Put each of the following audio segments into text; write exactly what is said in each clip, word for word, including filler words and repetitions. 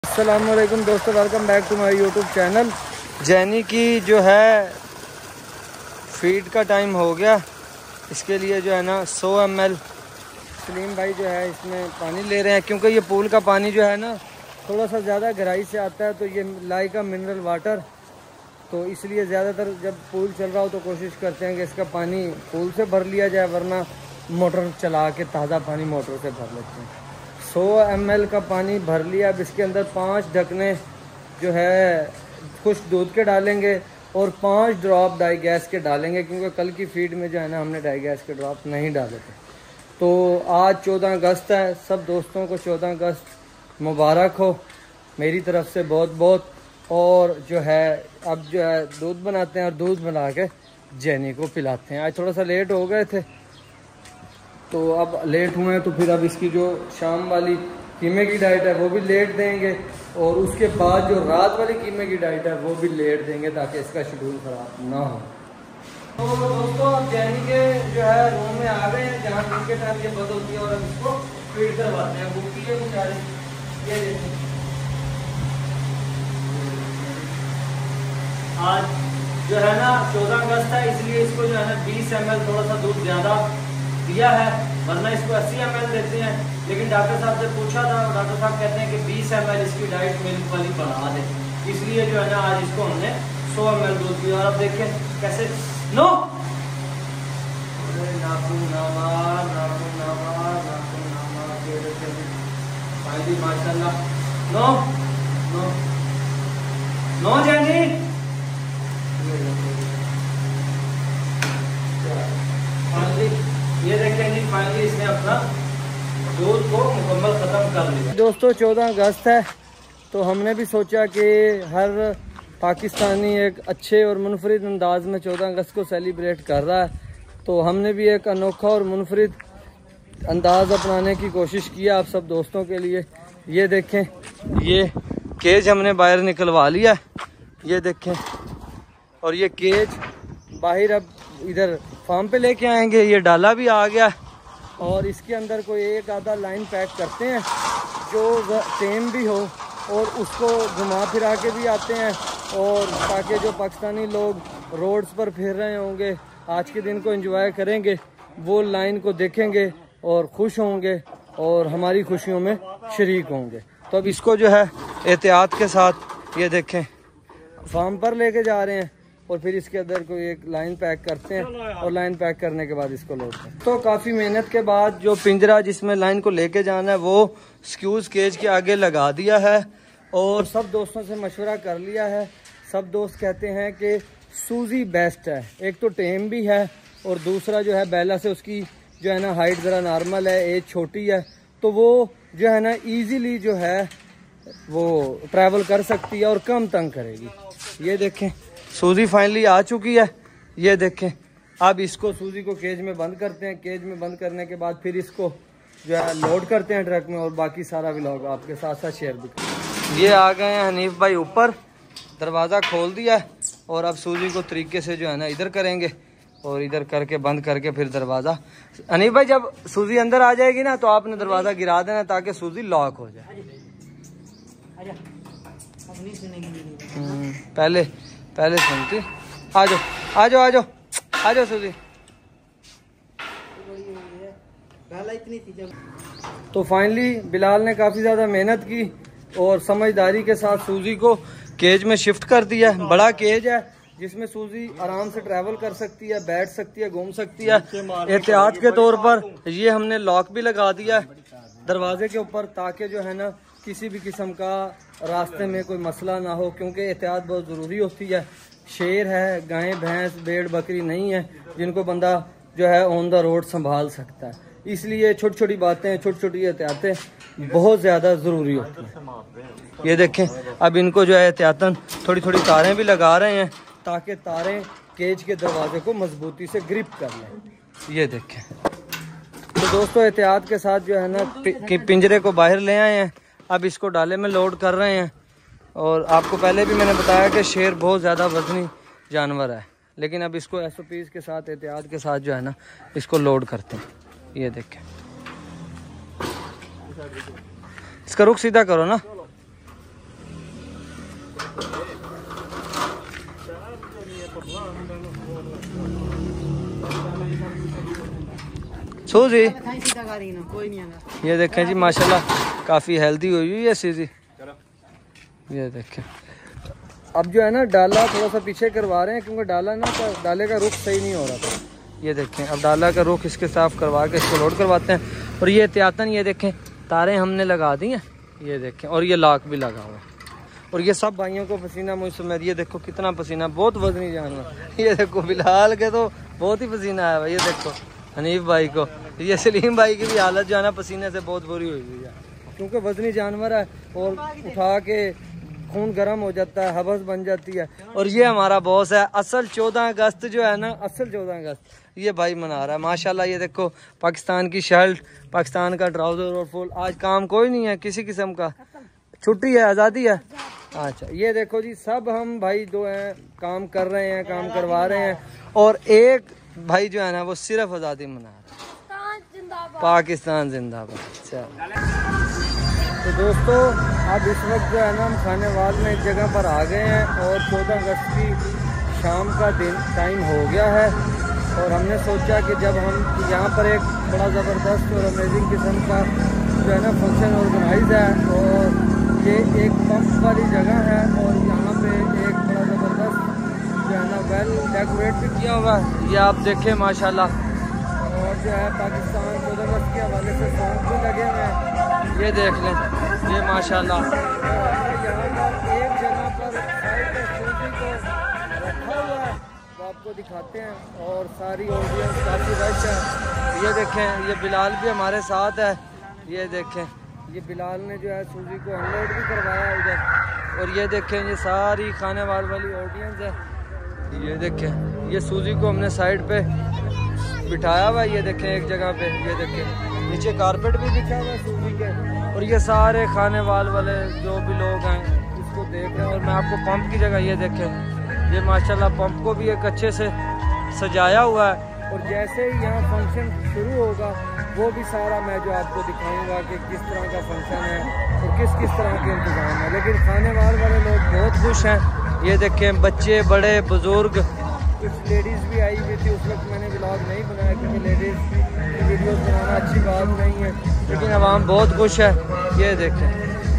अस्सलामुअलैकुम दोस्तों, welcome back to my YouTube channel. जैनी की जो है फीड का टाइम हो गया, इसके लिए जो है ना सौ एम एल सलीम भाई जो है इसमें पानी ले रहे हैं, क्योंकि ये पूल का पानी जो है ना थोड़ा सा ज़्यादा गहराई से आता है, तो ये लाई का मिनरल वाटर, तो इसलिए ज़्यादातर जब पूल चल रहा हो तो कोशिश करते हैं कि इसका पानी पूल से भर लिया जाए, वरना मोटर चला के ताज़ा पानी मोटर से भर लेते हैं। सौ एम एल का पानी भर लिया। अब इसके अंदर पाँच ढकने जो है खुश्क दूध के डालेंगे और पाँच ड्रॉप डाई गैस के डालेंगे, क्योंकि कल की फीड में जो है ना हमने डाई गैस के ड्रॉप नहीं डाले थे। तो आज चौदह अगस्त है, सब दोस्तों को चौदह अगस्त मुबारक हो मेरी तरफ से बहुत बहुत। और जो है अब जो है दूध बनाते हैं और दूध बना के जैनी को पिलाते हैं। आज थोड़ा सा लेट हो गए थे, तो अब लेट हुए हैं तो फिर अब इसकी जो शाम वाली कीमे की डाइट है वो भी लेट देंगे, और उसके बाद जो रात वाली कीमे की डाइट है वो भी लेट देंगे, ताकि इसका शेड्यूल ख़राब ना हो। तो दोस्तों अब जैनी के जो है रूम में आ गए हैं, जहाँ दिन के टाइम ये बंद होती है, और अब इसको फीड करवाते हैं। भूखी है बेचारी, ये देखिए आज जो है ना चौदह अगस्त है, इसलिए इसको जो है ना बीस एम एल थोड़ा सा दूध ज़्यादा दिया है, वरना इसको अस्सी एम एल देते हैं। लेकिन डॉक्टर साहब से पूछा था, डॉक्टर साहब कहते हैं कि बीस एम एल इसकी डाइट मिल्क वाली बढ़ा दे, इसलिए जो है ना आज इसको हमने सौ एम एल दूध दिया। और अब देखें कैसे नो नाखून नवार नाखून नवार नाखून नवार माशाल्लाह। नो नो नो जैनी, ये देखें जी फाइनली इसने अपना दूध को मुकम्मल ख़त्म कर लिया। दोस्तों चौदह अगस्त है, तो हमने भी सोचा कि हर पाकिस्तानी एक अच्छे और मुनफरिद अंदाज में चौदह अगस्त को सेलिब्रेट कर रहा है, तो हमने भी एक अनोखा और मुनफरिद अंदाज अपनाने की कोशिश किया आप सब दोस्तों के लिए। ये देखें, ये केज हमने बाहर निकलवा लिया, ये देखें, और ये केज बाहर अब इधर फार्म पे लेके आएंगे। ये डाला भी आ गया, और इसके अंदर कोई एक आधा लाइन पैक करते हैं जो टेम भी हो, और उसको घुमा फिरा के भी आते हैं, और ताकि जो पाकिस्तानी लोग रोड्स पर फिर रहे होंगे आज के दिन को एंजॉय करेंगे, वो लाइन को देखेंगे और खुश होंगे और हमारी खुशियों में शरीक होंगे। तो अब इसको जो है एहतियात के साथ ये देखें फार्म पर लेके जा रहे हैं, और फिर इसके अंदर कोई एक लाइन पैक करते हैं, और लाइन पैक करने के बाद इसको लोड करते हैं। तो काफ़ी मेहनत के बाद जो पिंजरा जिसमें लाइन को लेके जाना है वो स्क्यूज केज के आगे लगा दिया है, और सब दोस्तों से मशवरा कर लिया है। सब दोस्त कहते हैं कि सूजी बेस्ट है, एक तो टेम भी है, और दूसरा जो है बेला से उसकी जो है ना हाइट ज़रा नॉर्मल है, एज छोटी है, तो वो जो है ना ईजीली जो है वो ट्रैवल कर सकती है और कम तंग करेगी। ये देखें सूजी फाइनली आ चुकी है, ये देखें। अब इसको सूजी को केज में बंद करते हैं। केज में बंद करने के बाद फिर इसको जो है लोड करते हैं ट्रक में, और बाकी सारा व्लॉग आपके साथ साथ शेयर भी करें। ये आ गए हैं हनीफ भाई ऊपर, दरवाज़ा खोल दिया है, और अब सूजी को तरीके से जो है ना इधर करेंगे, और इधर करके बंद करके फिर दरवाज़ा। हनीफ भाई जब सूजी अंदर आ जाएगी ना तो आपने दरवाज़ा गिरा देना, ताकि सूजी लॉक हो जाए। पहले पहले सुनती, आ जाओ आ जाओ आ जाओ आ जाओ सूजी। तो फाइनली बिलाल ने काफ़ी ज़्यादा मेहनत की और समझदारी के साथ सूजी को केज में शिफ्ट कर दिया। बड़ा केज है जिसमें सूजी आराम से ट्रैवल कर सकती है, बैठ सकती है, घूम सकती है। एहतियात के तौर पर ये हमने लॉक भी लगा दिया है दरवाजे के ऊपर, ताकि जो है ना किसी भी किस्म का रास्ते में कोई मसला ना हो, क्योंकि एहतियात बहुत ज़रूरी होती है। शेर है, गाय भैंस भेड़ बकरी नहीं है जिनको बंदा जो है ऑन द रोड संभाल सकता है, इसलिए छोटी छोटी बातें, छोटी छोटी एहतियातें बहुत ज़्यादा ज़रूरी होती हैं। ये देखें, अब इनको जो है एहतियातन थोड़ी थोड़ी तारें भी लगा रहे हैं, ताकि तारें केज के दरवाजे को मजबूती से ग्रिप कर लें। ये देखें, तो दोस्तों एहतियात के साथ जो है ना पिंजरे को बाहर ले आए हैं। अब इसको डाले में लोड कर रहे हैं, और आपको पहले भी मैंने बताया कि शेर बहुत ज़्यादा वजनी जानवर है, लेकिन अब इसको एस ओ पीज़ के साथ एहतियात के साथ जो है ना इसको लोड करते हैं। ये देखें, इसका रुख सीधा करो ना। सूजी ये देखें जी माशाल्लाह काफ़ी हेल्दी हुई हुई है सूजी। ये देखें अब जो है ना डाला थोड़ा सा पीछे करवा रहे हैं क्योंकि डाला ना तो डाले का रुख सही नहीं हो रहा था। ये देखें अब डाला का रुख इसके साफ करवा के इसको लोड करवाते हैं। और ये एहतियातन ये देखें तारें हमने लगा दी हैं। ये देखें और ये लाक भी लगा हुआ है। और ये सब भाइयों को पसीना मुझ समेत ये देखो कितना पसीना, बहुत वजनी जानवर। ये देखो बिलाल के तो बहुत ही पसीना आया भाई। ये देखो हनीफ भाई को, ये सलीम भाई की भी हालत जो है ना पसीने से बहुत बुरी हुई हुई है क्योंकि वजनी जानवर है और उठा के खून गर्म हो जाता है, हवस बन जाती है। और ये हमारा बॉस है असल चौदह अगस्त जो है ना, असल चौदह अगस्त ये भाई मना रहा है माशाल्लाह। ये देखो पाकिस्तान की शर्ट, पाकिस्तान का ट्राउज़र और फुल। आज काम कोई नहीं है किसी किस्म का, छुट्टी है, आज़ादी है। अच्छा ये देखो जी सब हम भाई दो हैं काम कर रहे हैं, काम करवा रहे हैं। और एक भाई जो है ना वो सिर्फ आज़ादी मना रहा है, पाकिस्तान जिंदाबाद। चलो तो दोस्तों अब इस वक्त जो है ना हम खानेवाल में एक जगह पर आ गए हैं और चौदह अगस्त की शाम का दिन टाइम हो गया है। और हमने सोचा कि जब हम यहाँ पर एक बड़ा ज़बरदस्त और अमेजिंग किस्म का जो है ना फंक्शन ऑर्गेनाइज है और ये एक पंप वाली जगह है और यहाँ पे एक बड़ा ज़बरदस्त जो है ना वेल डेकोरेट भी किया हुआ है। ये आप देखें माशाल्लाह। और जो है पाकिस्तान चौदह अगस्त के हवाले से सॉन्ग भी लगे हुए हैं, ये देख लें ये माशाल्लाह। यहाँ पर एक जगह पर साइड पे सूजी को रखा हुआ है वो आपको दिखाते हैं और सारी ऑडियंस काफ़ी रश है। ये देखें ये बिलाल भी हमारे साथ है। ये देखें ये बिलाल ने जो है सूजी को अनलोड भी करवाया इधर। और ये देखें ये सारी खाने वाल वाली ऑडियंस है। ये देखें ये सूजी को हमने साइड पे बिठाया हुआ है। ये देखें एक जगह पे, ये देखें नीचे कारपेट भी बिछा हुआ है सूजी के। और ये सारे खाने वाल वाले जो भी लोग हैं इसको देख रहे हैं। और मैं आपको पंप की जगह ये देखें ये माशाल्लाह पंप को भी एक अच्छे से सजाया हुआ है। और जैसे ही यहाँ फंक्शन शुरू होगा वो भी सारा मैं जो आपको दिखाऊंगा कि किस तरह का फंक्शन है और किस किस तरह के इंतज़ाम है। लेकिन खाने वाल वाले लोग बहुत खुश हैं। ये देखें बच्चे बड़े बुज़ुर्ग, कुछ लेडीज़ भी आई हुई थी। उस वक्त मैंने व्लॉग नहीं बनाया क्योंकि लेडीज़ की वीडियोस बनाना अच्छी बात नहीं है, लेकिन आवाम बहुत खुश है। ये देखें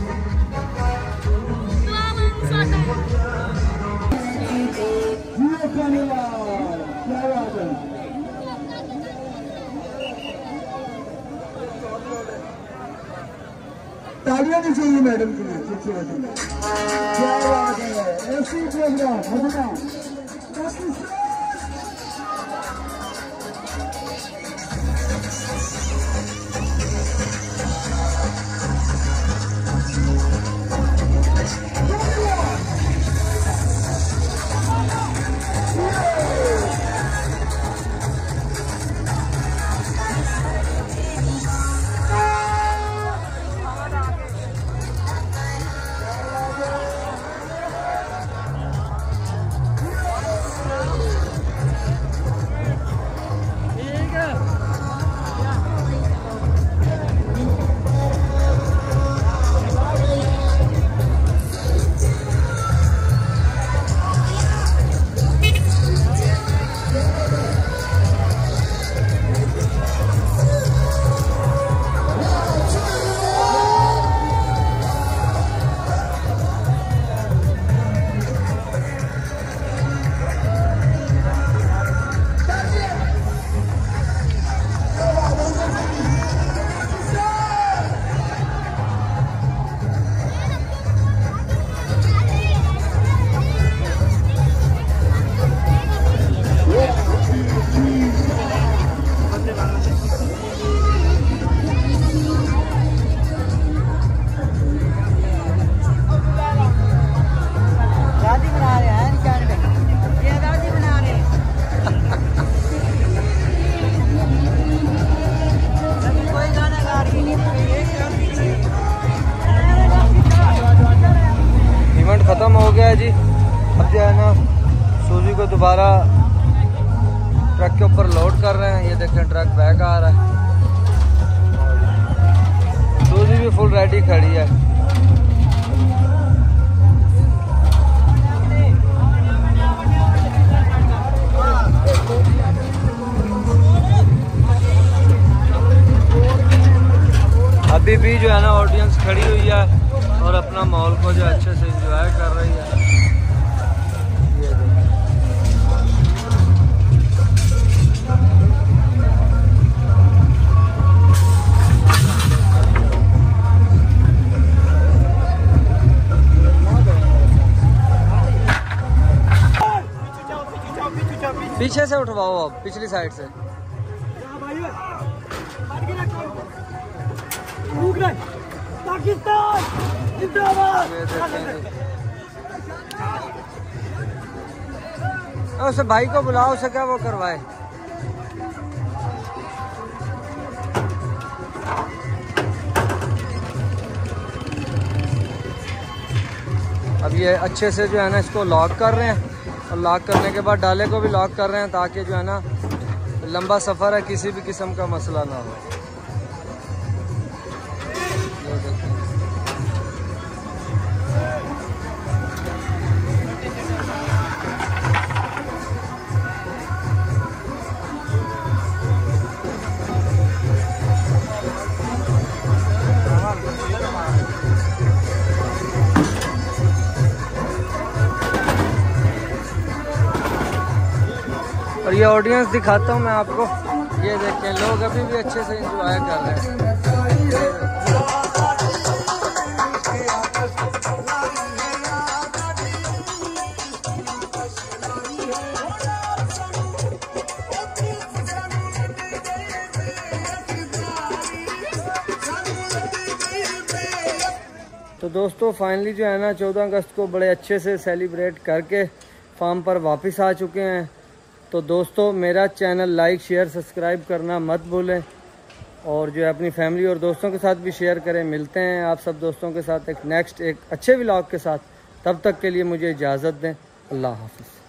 तालियां भी चाहिए मैडम के लिए। क्या बात है, ऐसी प्रोग्राम ख़त्म हो गया है जी। अब जो है ना सूजी को दोबारा ट्रक के ऊपर लोड कर रहे हैं। ये देखें ट्रक बैक आ रहा है, सूजी भी फुल रेडी खड़ी है। ऑडियंस खड़ी हुई है और अपना मॉल को जो अच्छे से एंजॉय कर रही है। ये देखिए पीछे से उठवाओ, अब पिछली साइड से। पाकिस्तान जिंदाबाद। उस भाई को बुलाओ, उसे क्या वो करवाए। अब ये अच्छे से जो है ना इसको लॉक कर रहे हैं और लॉक करने के बाद डाले को भी लॉक कर रहे हैं ताकि जो है ना लंबा सफ़र है किसी भी किस्म का मसला ना हो। और ये ऑडियंस दिखाता हूँ मैं आपको, ये देखें लोग अभी भी अच्छे से एंजॉय कर रहे हैं। तो दोस्तों फाइनली जो है ना चौदह अगस्त को बड़े अच्छे से सेलिब्रेट करके फार्म पर वापस आ चुके हैं। तो दोस्तों मेरा चैनल लाइक शेयर सब्सक्राइब करना मत भूलें और जो है अपनी फैमिली और दोस्तों के साथ भी शेयर करें। मिलते हैं आप सब दोस्तों के साथ एक नेक्स्ट एक अच्छे व्लॉग के साथ। तब तक के लिए मुझे इजाज़त दें। अल्लाह हाफ़िज़।